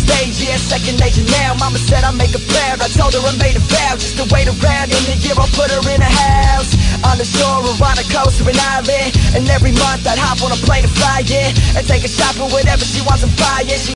stage, yeah, second nature now. Mama said I make her proud, I told her I made a vow just to wait around. In a year I'll put her in a house on the shore or on the coast or an island. And every month I'd hop on a plane to fly, yeah, and take her shopping, whatever she wants to buy, yeah.